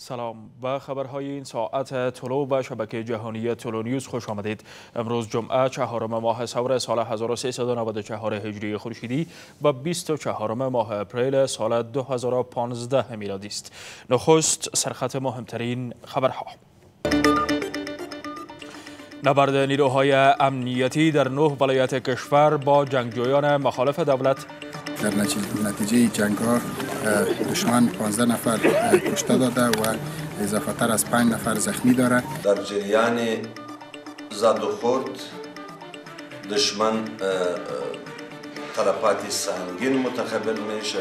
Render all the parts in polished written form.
سلام، به خبرهای این ساعت طلوع به شبکه جهانی طلوع نیوز خوش آمدید. امروز جمعه 4 ماه سور سال 1394 هجری خورشیدی و 24 ماه اپریل سال 2015 میلادی است. نخست سرخط مهمترین خبرها. نبرد نیروهای امنیتی در 9 ولایت کشور با جنگجویان مخالف دولت. در نتیجه جنگ‌ها دشمن 15 نفر کشته داده و اضافه تر از 5 نفر زخمی داره. در جریان زد و خورد دشمن تلفات سنگین متقبل میشه.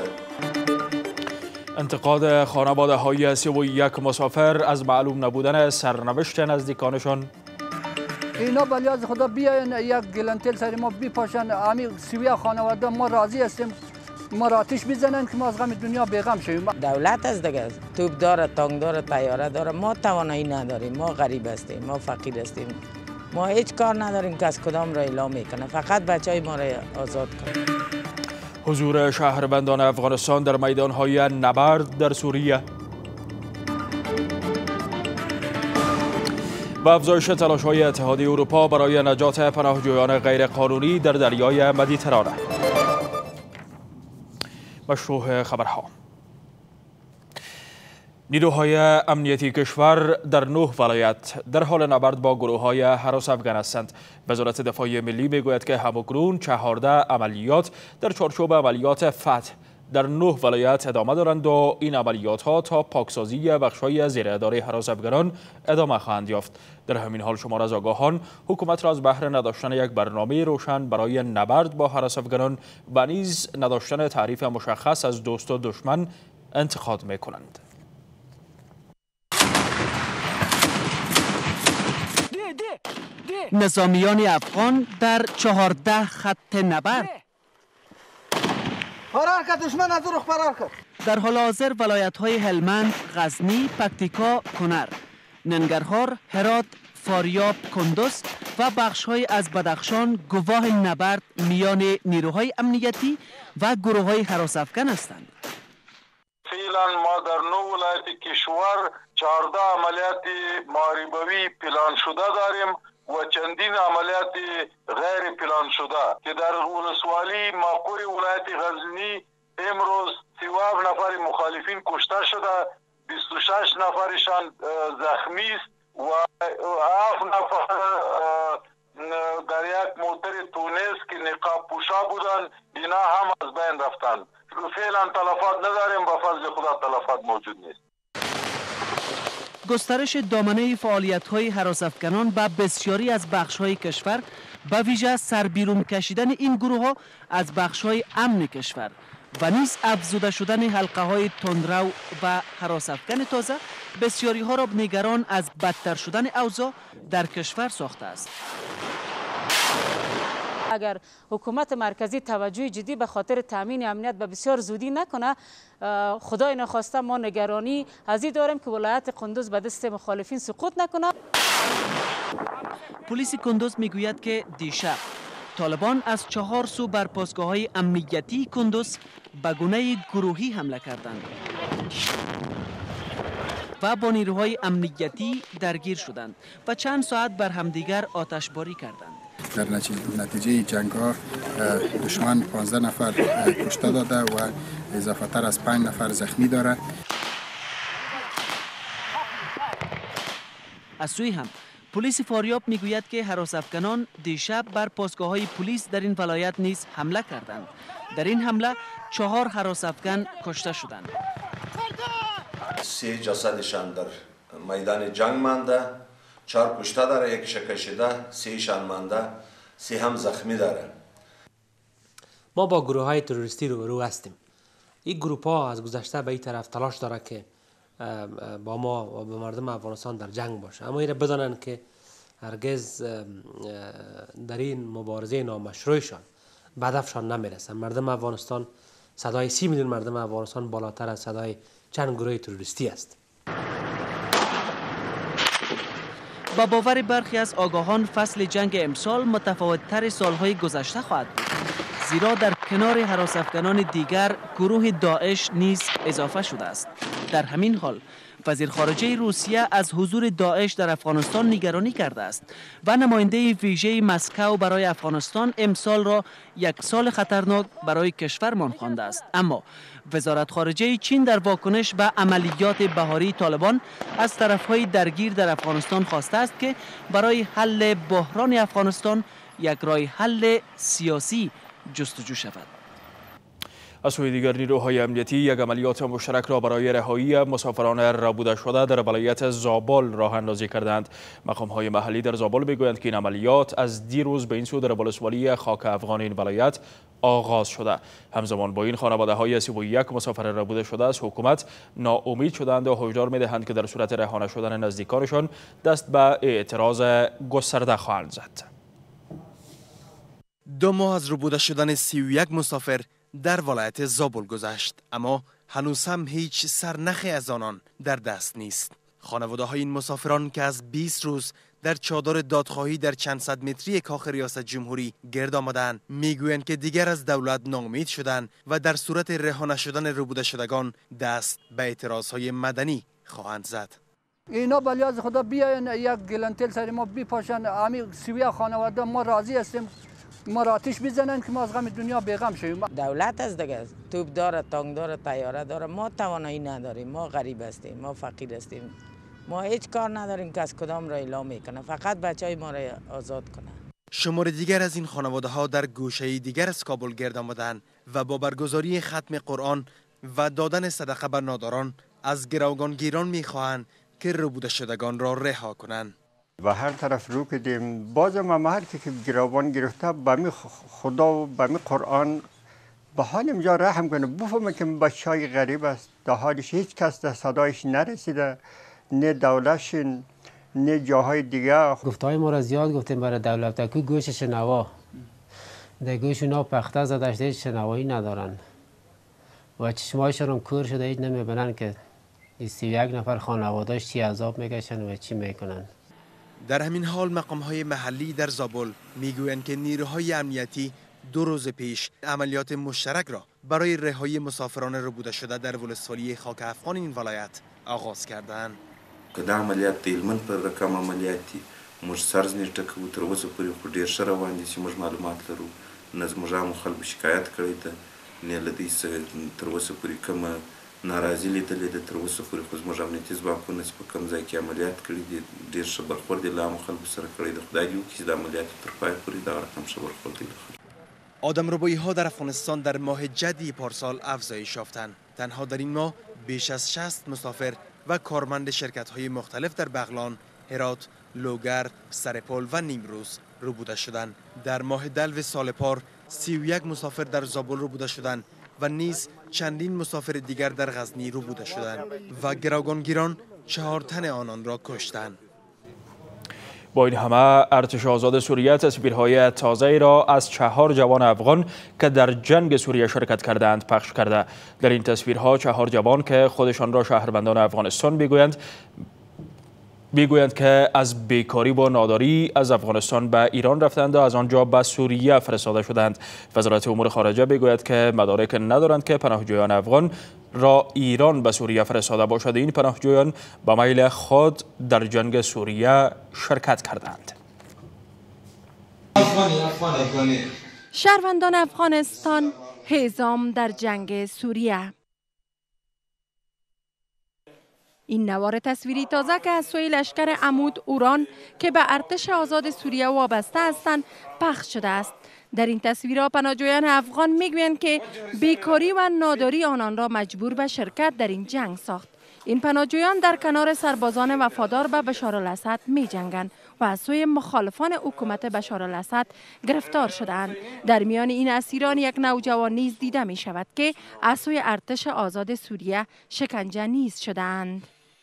انتقاد خانواده‌های 31 مسافر از معلوم نبودن سرنوشت نزدیکانشان. اینا بلی از خدا بیاین یک گلنتل سر ما بپاشن، همین 31 خانواده ما راضی هستیم، ما را آتش بزنن که ما از غم دنیا بیغم شویم. دولت از دیگه توپ داره، تانک داره، طیاره داره، ما توانایی نداریم، ما غریب هستیم، ما فقیر هستیم، ما هیچ کار نداریم که از کدام را اعلام میکنه، فقط بچهای ما را آزاد کنه. حضور شهروندان افغانستان در میدانهای نبرد در سوریه و افزایش تلاش‌های اتحادیه اروپا برای نجات پناهجویان غیرقانونی در دریای مدیترانه. مشروع خبرها. نیروهای امنیتی کشور در 9 ولایت در حال نبرد با گروه‌های هراس افغان هستند. وزارت دفاع ملی میگوید که همکنون 14 عملیات در چارچوب عملیات فتح در 9 ولایت ادامه دارند و این عملیات ها تا پاکسازی بخش‌های زیر اداره هراس افغانان ادامه خواهند یافت. در همین حال شمار از آگاهان حکومت را از بهر نداشتن یک برنامه روشن برای نبرد با هراس افغانان و نیز نداشتن تعریف مشخص از دوست و دشمن انتقاد می‌کنند. نظامیان افغان در 14 خط نبرد. فرار کرد دشمن، از رخ فرار کرد. در حال حاضر ولایت‌های هلمند، غزنی، پکتیکا، کنر، ننگرهار، هرات، فاریاب، کندوز و بخش‌های از بدخشان گواه نبرد میان نیروهای امنیتی و گروه‌های هراس افغان هستند. فعلا ما در 9 ولایت کشور 14 عملیات محاربوی پلان شده داریم و چندین عملیات غیر پلان شده که در ولسوالی ماپور ولایت غزنی امروز 37 نفر مخالفین کشته شده، 26 نفرشان زخمی است و 7 نفر در یک موتر تونس که نقاب پوشا بودن اینا هم از بین رفتن. فعلا تلفات نداریم، با فضل خدا تلفات موجود نیست. گسترش دامنه فعالیت‌های هراس افغانان به بسیاری از بخش‌های کشور به ویژه سربیرون کشیدن این گروه‌ها از بخش‌های امن کشور و نیز افزوده شدن حلقه‌های تندرو و هراس افغان تازه بسیاری‌ها را نگران از بدتر شدن اوضاع در کشور ساخته است. اگر حکومت مرکزی توجه جدی به خاطر تامین امنیت به بسیار زودی نکنه، خدای نخواسته ما نگرانی از این داریم که ولایت کندوز به دست مخالفین سقوط نکنه. پلیس کندوز میگوید که دیشب طالبان از 4 سو بر پاسگاه‌های امنیتی کندوز به گونه گروهی حمله کردند و با نیروهای امنیتی درگیر شدند و چند ساعت بر همدیگر آتشباری کردند. در نتیجه جنگ‌ها دشمن 15 نفر کشته داده و اضافه تر از 5 نفر زخمی داره. از سوی هم پلیس فاریاب میگوید که هراس افغانان دیشب بر پاسگاه‌های پلیس در این ولایت نیز حمله کردند. در این حمله 4 هراس افغان کشته شدند. 3 جسدشان در میدان جنگ مانده، 4 کشته داره، 1 کشیده، 3 شان مانده، 3 هم زخمی داره. ما با گروه های تروریستی روبرو هستیم. این گروه ها از گذشته به این طرف تلاش داره که با ما و با مردم افغانستان در جنگ باشه، اما این را بدانند که هرگز در این مبارزه نامشروعشان به هدفشان نمیرسن. مردم افغانستان، صدای 30 میلیون مردم افغانستان بالاتر از صدای چند گروه تروریستی است. با باور برخی از آگاهان فصل جنگ امسال متفاوت‌تر سالهای گذشته خواهد بود، زیرا در کنار هراس افغانان دیگر گروه داعش نیز اضافه شده است. در همین حال وزیر خارجه روسیه از حضور داعش در افغانستان نگرانی کرده است و نماینده ویژه مسکو برای افغانستان امسال را یک سال خطرناک برای کشورمان خوانده است. اما وزارت خارجه چین در واکنش به عملیات بهاری طالبان از طرفهای درگیر در افغانستان خواسته است که برای حل بحران افغانستان یک راه حل سیاسی جستجو شود. از سوی دیگر نیروهای امنیتی یک عملیات مشترک را برای رهایی مسافران ربوده شده در ولایت زابل راه اندازی کردند. مقام‌های محلی در زابل میگویند که این عملیات از دیروز به این سو در ولسوالی خاک افغان این ولایت آغاز شده. همزمان با این خانواده‌های 31 مسافر ربوده شده از حکومت ناامید شدند و هشدار می‌دهند که در صورت رهانه شدن نزدیکانشان دست به اعتراض گسترده خواهند زد. 2 ماه از ربوده شدن 31 مسافر در ولایت زابل گذشت، اما هنوز هم هیچ سرنخی از آنان در دست نیست. خانواده های این مسافران که از 20 روز در چادر دادخواهی در چند صد متری کاخ ریاست جمهوری گرد آمدند میگویند که دیگر از دولت ناامید شدند و در صورت رهانه شدن ربوده شدگان دست به اعتراض های مدنی خواهند زد. اینا بلیاز خدا بیاین یک گلنتل سر ما بپاشن، همین 31 خانواده ما راضی هستیم، ما را آتش بزنن که ما از غم دنیا بیغم شویم. دولت از دیگه توپ داره، تانک داره، طیاره داره، ما توانایی نداریم، ما غریب هستیم، ما فقیر هستیم، ما هیچ کار نداریم که از کدام را اعلام میکنه، فقط بچهای ما را آزاد کنه. شمار دیگر از این خانواده ها در گوشه دیگر از کابل گرد آمدند و با برگزاری ختم قرآن و دادن صدقه به ناداران از گروگانگیران میخواهند که ربوده شدگان را رها کنند. و هر طرف رو کردیم، بازم هم هر که گروبان گرفته به می خدا و به می قرآن به حال اینجا رحم کنه، بفهمه که بچه های غریب است، در حالش هیچ کس در صدایش نرسیده، نه دولتش نه جاهای دیگه. گفتهای ما را زیاد گفتیم برای دولت که گوش شنوا در گوش اونا پخته زدشت، هیچ شنوایی ندارن و چشمایشان هم کور شده، هیچ نمیبینن که 31 نفر خانواده‌اش چی عذاب میکشن و چی میکنن. در همین حال مقام‌های محلی در زابل میگویند که نیروهای امنیتی 2 روز پیش عملیات مشترک را برای رهایی مسافران ربوده شده در ولسوالی خاک افغان این ولایت آغاز کردند. که دا عملیات د هلمند پر رقم عملیات دي، موږ سر زنې ټکوو، تر اوسه پورې خو ډېر ښه روان دي چې موږ معلومات لرو. نه زموږ عامو خلکو شکایت کړی ده، نه له دوی څخه تر اوسه پورې کومه ناراضي لیدلې ده. تر اوسه پورې خو زموږ امنیتي ځواکونه چې په کوم ځای کې عملیات کړي دي ډېر ښه برخورد یې له عامو خلکو سره کړی ده. خدای دې وکړي چې د عملیاتو تر پای پورې دغه رقم ښه برخورد یې له خلکو. آدمربایی ها در افغانستان در ماه جدی پارسال افزایش یافتند. تنها در این ماه بیش از 60 مسافر و کارمند شرکت‌های مختلف در بغلان، هرات، لوگر، سرپل و نیمروز ربوده شدند. در ماه دلو سال پار 31 مسافر در زابل ربوده شدند و نیز چندین مسافر دیگر در غزنی ربوده شدند و گروگانگیران 4 تن آنان را کشتند. با این همه ارتش آزاد سوریه تصویرهای تازه‌ای را از 4 جوان افغان که در جنگ سوریه شرکت کردند پخش کرده. در این تصویرها 4 جوان که خودشان را شهروندان افغانستان میگویند که از بیکاری و ناداری از افغانستان به ایران رفتند و از آنجا به سوریه فرستاده شدند. وزارت امور خارجه میگوید که مدارک ندارند که پناهجویان افغان را ایران به سوریه فرستاده باشد. این پناهجویان به میل خود در جنگ سوریه شرکت کردند. شهروندان افغانستان هیزم در جنگ سوریه. این نوار تصویری تازه که از سوی لشکر عمود اوران که به ارتش آزاد سوریه وابسته هستند پخش شده است. در این تصویرها پناهجویان افغان میگویند که بیکاری و ناداری آنان را مجبور به شرکت در این جنگ ساخت. این پناهجویان در کنار سربازان وفادار به بشار الاسد می جنگند و از سوی مخالفان حکومت بشار الاسد گرفتار شدند. در میان این اسیران یک نوجوان نیز دیده می شود که از سوی ارتش آزاد سوریه شکنجه نیز شدند.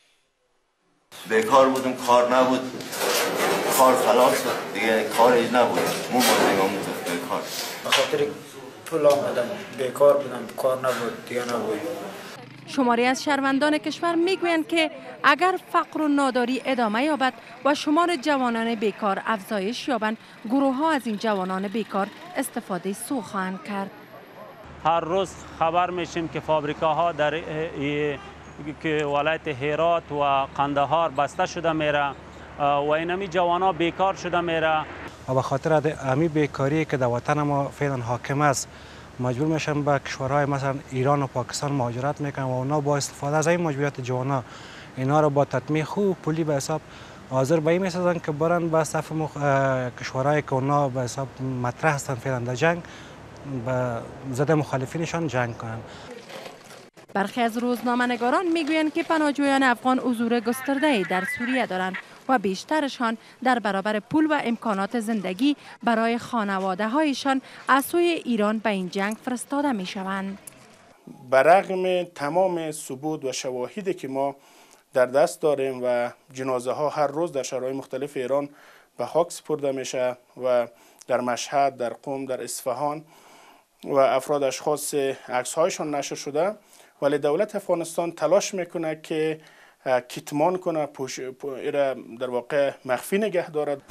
بیکار بودم، کار نبود، کار خلاص دیگه، کاری نبود، بیکار. به خاطر پول آمدم، بیکار بودم، کار نبود، دیگه نبود. شماری از شهروندان کشور میگویند که اگر فقر و ناداری ادامه یابد و شمار جوانان بیکار افزایش یابند، گروه ها از این جوانان بیکار استفاده سو خواهند کرد. هر روز خبر میشیم که فابریکاها در که ولایت هرات و قندهار بسته شده میره و اینمی جوانا بیکار شده میره. و به خاطر امی بیکاری که در وطن ما فعلا حاکم است مجبور میشن به کشورهای مثلا ایران و پاکستان مهاجرت میکنن و اونا با استفاده از این مجبوریت جوانا اینا رو با تطمیع خوب پولی به حساب حاضر به این میسازن که برن به صف کشورهایی که اونا به حساب مطرح هستن فعلا در جنگ به ضد مخالفینشان جنگ کنن. برخی از روزنامه‌نگاران میگویند که پناهجویان افغان حضور گسترده‌ای در سوریه دارند و بیشترشان در برابر پول و امکانات زندگی برای خانواده‌هایشان از سوی ایران به این جنگ فرستاده می‌شوند. برغم تمام ثبوت و شواهدی که ما در دست داریم و جنازه ها هر روز در شهرهای مختلف ایران به خاک سپرده میشه و در مشهد، در قم، در اصفهان و افراد اشخاص عکس هایشان نشر شده، ولی دولت افغانستان تلاش میکنه که کتمان کنه، در واقع مخفی نگه دارد.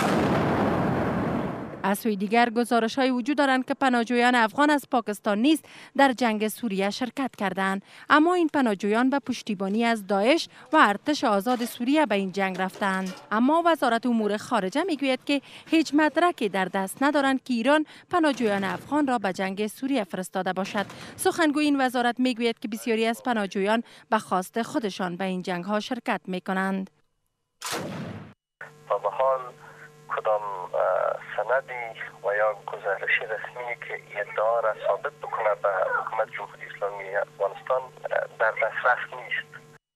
از سوی دیگر گزارش‌های وجود دارند که پناهجویان افغان از پاکستان نیز در جنگ سوریه شرکت کردند، اما این پناهجویان به پشتیبانی از داعش و ارتش آزاد سوریه به این جنگ رفتند. اما وزارت امور خارجه میگوید که هیچ مدرکی در دست ندارند که ایران پناهجویان افغان را به جنگ سوریه فرستاده باشد. سخنگوی این وزارت میگوید که بسیاری از پناهجویان به خواست خودشان به این جنگ‌ها شرکت میکنند. به حال کدام سندی و یا گزارش رسمی که ادعا را ثابت بکنه به حکومت جمهوری اسلامی افغانستان در دسترس نیست.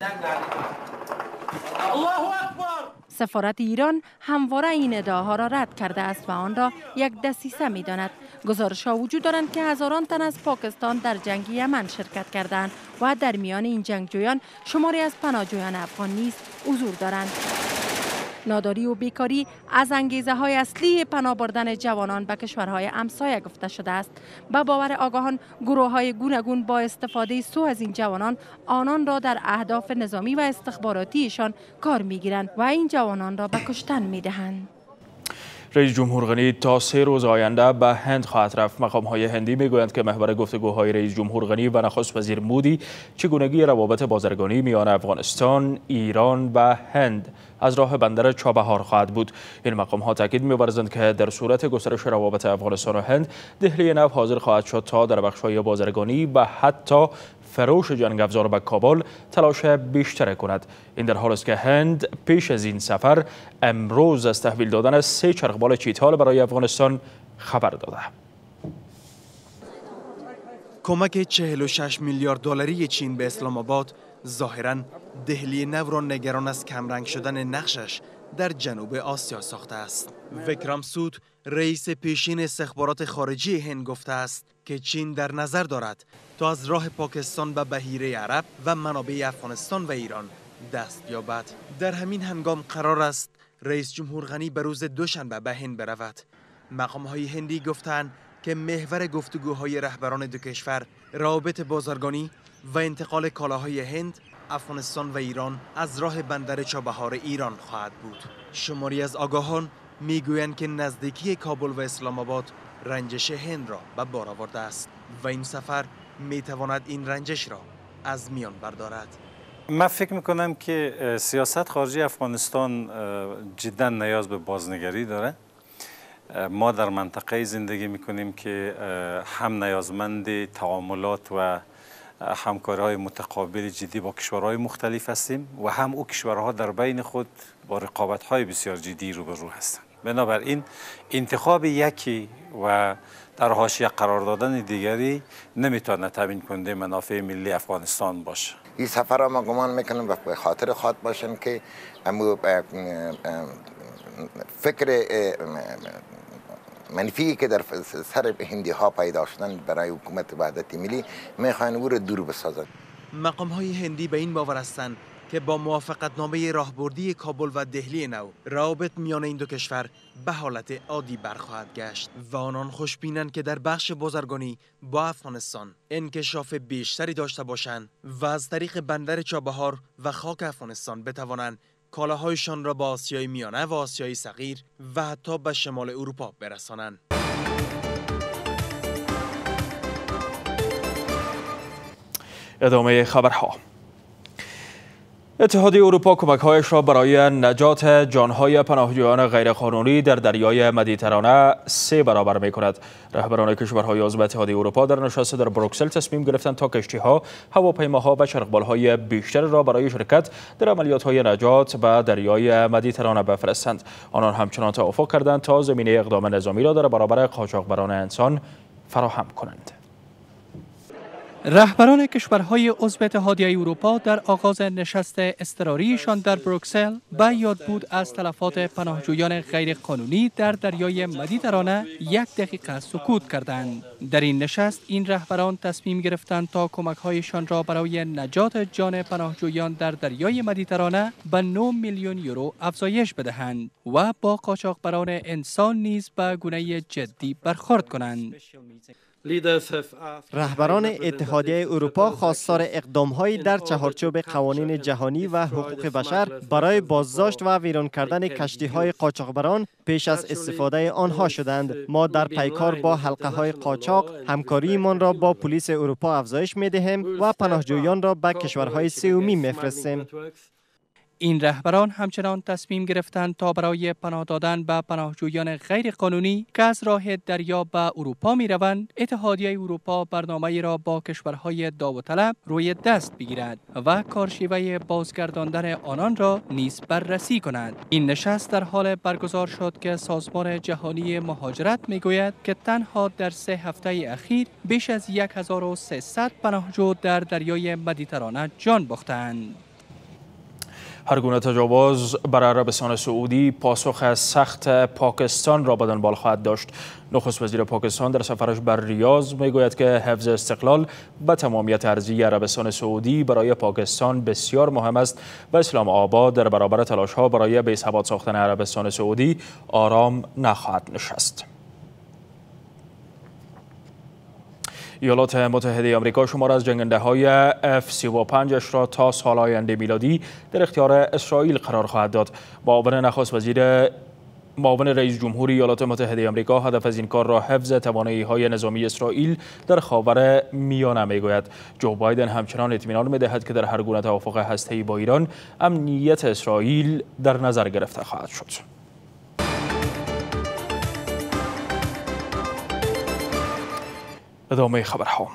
سفارت ایران همواره این ادعاها را رد کرده است و آن را یک دسیسه می‌داند. گزارش‌ها وجود دارند که هزاران تن از پاکستان در جنگ یمن شرکت کردند و در میان این جنگجویان شماری از پناهجویان افغان نیز حضور دارند. ناداری و بیکاری از انگیزه‌های اصلی پناه بردن جوانان به کشورهای همسایه گفته شده است. به باور آگاهان گروه‌های گوناگون با استفاده سو از این جوانان آنان را در اهداف نظامی و استخباراتیشان کار می‌گیرند و این جوانان را به کشتن می‌دهند. رئیس جمهور غنی تا 3 روز آینده به هند خواهد رفت. مقام‌های هندی میگویند که محور گفتگوهای رئیس جمهور غنی و نخست وزیر مودی چگونگی روابط بازرگانی میان افغانستان، ایران و هند از راه بندر چابهار خواهد بود. این مقام‌ها تاکید می‌ورزند که در صورت گسترش روابط افغانستان و هند، دهلی نو حاضر خواهد شد تا در بخش‌های بازرگانی و حتی فروش جنگ افزار به کابل تلاش بیشتر کند. این در حالی است که هند پیش از این سفر امروز از تحویل دادن 3 چرخبال چیتال برای افغانستان خبر داده. کمک 46 میلیارد دلاری چین به اسلام آباد ظاهراً دهلی نو را نگران از کمرنگ شدن نقشش در جنوب آسیا ساخته است. وکرام سود رئیس پیشین استخبارات خارجی هند گفته است که چین در نظر دارد تا از راه پاکستان به بحیره عرب و منابع افغانستان و ایران دست یابد. در همین هنگام قرار است رئیس جمهور غنی به روز دوشنبه به هند برود. مقام‌های هندی گفتند که محور گفتگوهای رهبران دو کشور روابط بازرگانی و انتقال کالاهای هند، افغانستان و ایران از راه بندر چابهار ایران خواهد بود. شماری از آگاهان میگویند که نزدیکی کابل و اسلام آباد رنجش هند را به بار آورده است و این سفر میتواند این رنجش را از میان بردارد. من فکر میکنم که سیاست خارجی افغانستان جدا نیاز به بازنگری داره. ما در منطقه زندگی میکنیم که هم نیازمند تعاملات و همکاری‌های متقابل جدی با کشورهای مختلف هستیم و هم او کشورها در بین خود با رقابت‌های بسیار جدی روبرو هستند. بنابراین انتخاب یکی و در حاشیه قرار دادن دیگری نمیتونه تامین کننده منافع ملی افغانستان باشه. این سفر را ما گمان میکنم به خاطر خواهد باشن که فکر منفی که در سر هندی ها پیدا شدن برای حکومت وحدت ملی میخواین او را دور بسازند. مقام های هندی به این باور هستند که با موافقتنامه راهبردی کابل و دهلی نو روابط میان این دو کشور به حالت عادی برخواهد گشت و آنان خوشبینند که در بخش بازرگانی با افغانستان انکشاف بیشتری داشته باشند و از طریق بندر چابهار و خاک افغانستان بتوانند کالاهایشان را به آسیای میانه و آسیای صغیر و حتی به شمال اروپا برسانند. ادامه خبرها. اتحادیه اروپا کمک‌هایش را برای نجات جان‌های پناهجویان غیرقانونی در دریای مدیترانه 3 برابر می‌کند. رهبران کشورهای عضو اتحادیه اروپا در نشست در بروکسل تصمیم گرفتند تا کشتی‌ها، هواپیماها و چرخبال‌های بیشتر را برای شرکت در عملیات‌های نجات به دریای مدیترانه بفرستند. آنان همچنان توافق کردند تا زمینه اقدام نظامی را در برابر قاچاقبران انسان فراهم کنند. رهبران کشورهای عضو اتحادیه اروپا در آغاز نشست اضطراریشان در بروکسل به یاد بود از تلفات پناهجویان غیرقانونی در دریای مدیترانه 1 دقیقه سکوت کردند. در این نشست این رهبران تصمیم گرفتند تا کمک‌هایشان را برای نجات جان پناهجویان در دریای مدیترانه به 9 میلیون یورو افزایش بدهند و با قاچاقبران انسان نیز به گونه جدی برخورد کنند. رهبران اتحادیه اروپا خواستار اقدام‌هایی در چهارچوب قوانین جهانی و حقوق بشر برای بازداشت و ویران کردن کشتی‌های قاچاقبران پیش از استفاده آنها شدند. ما در پیکار با حلقه‌های قاچاق همکاریمان را با پلیس اروپا افزایش می‌دهیم و پناهجویان را به کشورهای سومی می‌فرستیم. این رهبران همچنان تصمیم گرفتند تا برای پناه دادن به پناهجویان غیرقانونی که از راه دریا به اروپا می روند، اتحادیه اروپا برنامه‌ای را با کشورهای داوطلب روی دست بگیرد و کارشیوه بازگرداندن آنان را نیز بررسی کند. این نشست در حال برگزار شد که سازمان جهانی مهاجرت می گوید که تنها در 3 هفته اخیر بیش از 1300 پناهجو در دریای مدیترانه جان باختند. هر گونه تجاوز بر عربستان سعودی پاسخ سخت پاکستان را به دنبال خواهد داشت. نخست وزیر پاکستان در سفرش بر ریاض میگوید که حفظ استقلال و تمامیت ارضی عربستان سعودی برای پاکستان بسیار مهم است و اسلام آباد در برابر تلاش‌ها برای بی‌ثبات ساختن عربستان سعودی آرام نخواهد نشست. ایالات متحده آمریکا شمار از جنگنده‌های F-35 را تا سال آینده میلادی در اختیار اسرائیل قرار خواهد داد. معاون رئیس جمهور ایالات متحده آمریکا هدف از این کار را حفظ توانایی‌های نظامی اسرائیل در خاور میانه میگوید. جو بایدن همچنان اطمینان می‌دهد که در هر گونه توافق هسته‌ای با ایران امنیت اسرائیل در نظر گرفته خواهد شد. ادامه خبرها.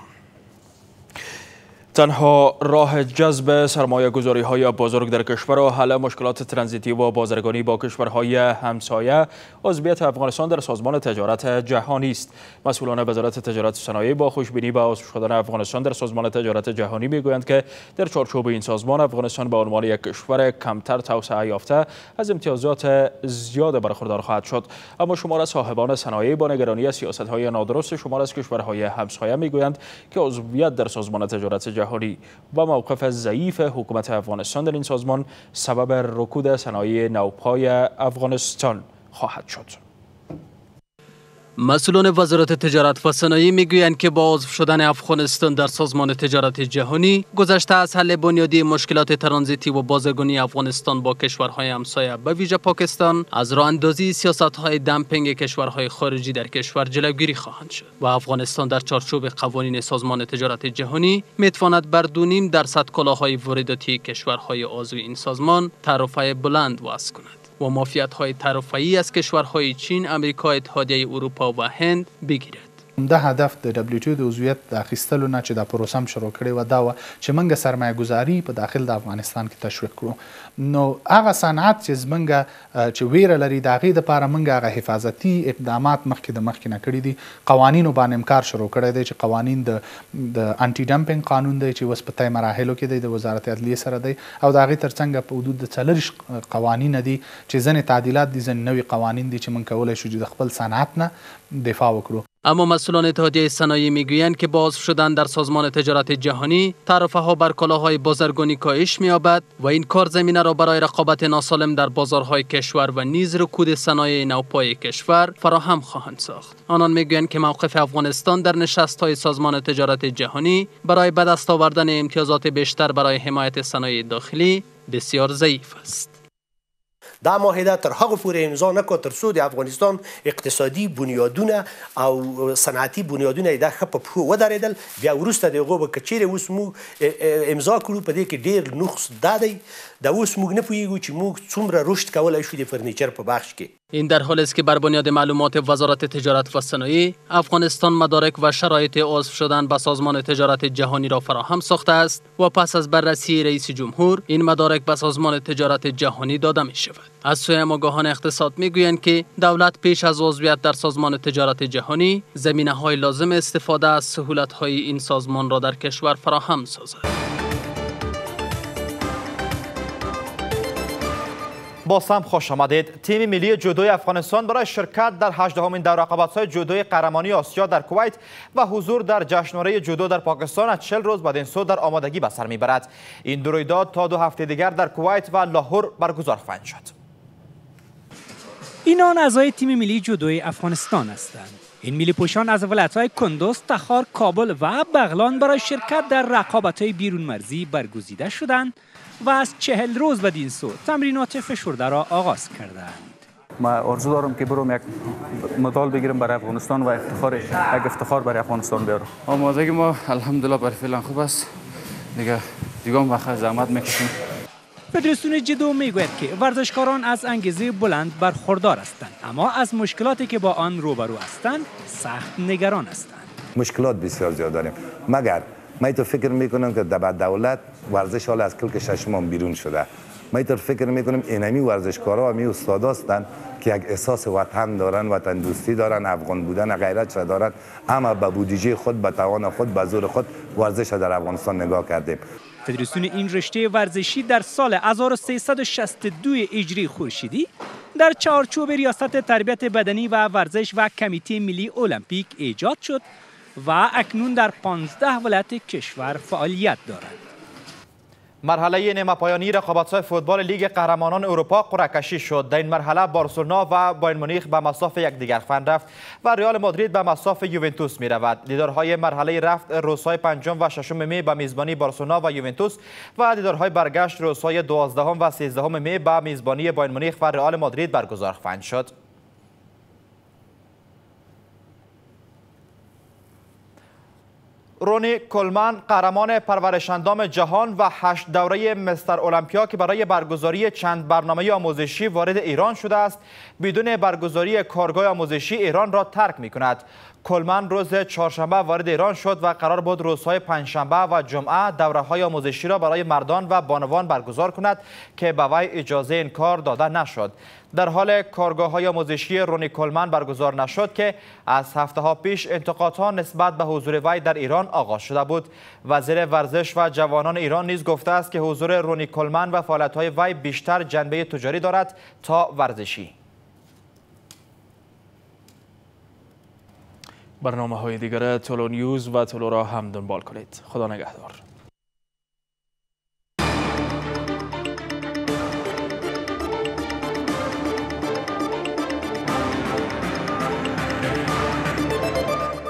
تنها راه جذب سرمایه گذاری های بزرگ در کشور و حل مشکلات ترانزیتی و بازرگانی با کشورهای همسایه عضویت افغانستان در سازمان تجارت جهانی است. مسئولان وزارت تجارت و صنایع با خوشبینی به عضو شدن افغانستان در سازمان تجارت جهانی میگویند که در چارچوب این سازمان افغانستان به عنوان یک کشور کمتر توسعه یافته از امتیازات زیاد برخوردار خواهد شد. اما شمار از صاحبان صنایع با نگرانی سیاست‌های نادرست شمار از کشورهای همسایه میگویند که عضویت در سازمان تجارت جهانی و موقف ضعیف حکومت افغانستان در این سازمان سبب رکود صنایع نوپای افغانستان خواهد شد. مسئولان وزارت تجارت و صنایع میگویند که با عضو شدن افغانستان در سازمان تجارت جهانی گذشته از حل بنیادی مشکلات ترانزیتی و بازرگانی افغانستان با کشورهای همسایه به ویژه پاکستان از راه اندازی سیاست‌های دمپینگ کشورهای خارجی در کشور جلوگیری خواهند شد و افغانستان در چارچوب قوانین سازمان تجارت جهانی میتواند بر 2.5% کالاهای وارداتی کشورهای عضو این سازمان تعرفه بلند وضع کند و معافیت‌های تعرفه‌ای از کشورهای چین، آمریکا، اتحادیه اروپا و هند بگیرد. دا هدف د WTO د عضویت د اخیستلو نه چې دا پروسه هم شروع کړې وه دا وه چې موږ سرمایه ګذاري په داخل د افغانستان کې تشویق کړو. نو هغه صنعت چې زموږ چې ویره لري د هغې دپاره موږ هغه حفاظتي اقدامات مخکې نه کړي دي. قوانینو باندې هم کار شروع کړی دی چې قوانین د انټي ډمپینګ قانون دی چې اوس په طی مراحلو کې دی د وزارت عدلیې سره دی او د هغې تر څنګ په حدود د 40 قوانین دي چې ځینې تعدیلات دي ځینې نوي قوانین دي چې موږ کولی شو چې د خپل صنعت نه دفاع وکړو. اما مسئولان اتحادیه صنایع میگویند که با عضو شدن در سازمان تجارت جهانی تعرفه ها بر کالاهای بازرگانی کاهش می‌یابد و این کار زمینه را برای رقابت ناسالم در بازارهای کشور و نیز رکود صنایع نوپای کشور فراهم خواهند ساخت. آنان میگویند که موقف افغانستان در نشست‌های سازمان تجارت جهانی برای به دست آوردن امتیازات بیشتر برای حمایت صنایع داخلی بسیار ضعیف است. دا معاهده تر هغه پورې امضا نه کړه تر څو د افغانستان اقتصادي بنیادونه او صنعتي بنیادونه یې دا ښه په پښو ودرېدل. بیا وروسته د هغو به که چیرې اوس موږ امضا کړو په دې کې ډېر نقص دا دی دا اوس موږ نه پوهیږو چې موږ څومره رشد کولی شو د فرنیچر په بخش کې. این در حالی است که بر بنیاد معلومات وزارت تجارت و صنایع افغانستان مدارک و شرایط عضو شدن به سازمان تجارت جهانی را فراهم ساخته است و پس از بررسی رئیس جمهور این مدارک به سازمان تجارت جهانی داده می شود. از سوی آگاهان اقتصاد می گویند که دولت پیش از عضویت در سازمان تجارت جهانی زمینه های لازم استفاده از سهولت های این سازمان را در کشور فراهم سازد. باز هم خوش آمدید. تیم ملی جودوی افغانستان برای شرکت در 18مین دور رقابت‌های جودوی قهرمانی آسیا در کویت و حضور در جشنواره جودو در پاکستان از 40 روز بعد این سو در آمادگی به سر میبرد. این دو رویداد تا 2 هفته دیگر در کویت و لاهور برگزار خواهند شد. اینان اعضای تیم ملی جودوی افغانستان هستند. این ملی پوشان از ولایت‌های کندوز، تخار، کابل و بغلان برای شرکت در رقابت‌های بیرون مرزی برگزیده شدند و از 40 روز بعد این سو تمرینات فشرده را آغاز کردند. ما آرزو دارم که برم یک مدال بگیرم برای افغانستان و یک افتخار برای افغانستان بیارم. آمادگی ما الحمدلله برای فعلا خوب است. دیگه هم وقت زحمت میکشیم. فدراسیون جودو میگوید که ورزشکاران از انگیزه بلند برخوردار هستند، اما از مشکلاتی که با آن روبرو هستند سخت نگران هستند. مشکلات بسیار زیاد داریم، مگر من تو فکر میکنم که در دولت ورزش حال از کلک ششم بیرون شده. من تو فکر میکنم اینمی ورزشکارا و می استادا هستند که یک احساس وطن دارن، وطن دوستی دارن، افغان بودن غیرت را دارن، اما به بودجه خود، به توان خود، به زور خود ورزش در افغانستان نگاه کردیم. فدراسیون این رشته ورزشی در سال 1362 هجری خورشیدی در چارچوب ریاست تربیت بدنی و ورزش و کمیته ملی المپیک ایجاد شد و اکنون در 15 ولایت کشور فعالیت دارد. مرحله نیمه پایانی رقابت‌های فوتبال لیگ قهرمانان اروپا قرعه کشی شد. در این مرحله بارسلونا و بایر مونیخ به مصاف یکدیگر خواهند رفت و ریال مادرید به مصاف یوونتوس می‌رود. دیدارهای مرحله رفت روزهای 5 و 6 می به میزبانی بارسلونا و یوونتوس و دیدارهای برگشت روزهای 12 و 13 می به میزبانی بایر مونیخ و ریال مادرید برگزار خواهند شد. رونی کولمن قهرمان پرورشاندام جهان و 8 دوره مستر المپیا که برای برگزاری چند برنامه آموزشی وارد ایران شده است بدون برگزاری کارگاه آموزشی ایران را ترک می کند. کولمن روز چهارشنبه وارد ایران شد و قرار بود روزهای پنجشنبه و جمعه دوره‌های آموزشی را برای مردان و بانوان برگزار کند که به وی اجازه این کار داده نشد. در حال کارگاه‌های آموزشی رونی کولمن برگزار نشد که از هفته‌ها پیش انتقادها نسبت به حضور وی در ایران آغاز شده بود. وزیر ورزش و جوانان ایران نیز گفته است که حضور رونی کولمن و فعالیت‌های وی بیشتر جنبه تجاری دارد تا ورزشی. برنامه‌های دیگر تولو نیوز و تولو را هم دنبال کنید. خدا نگهدار.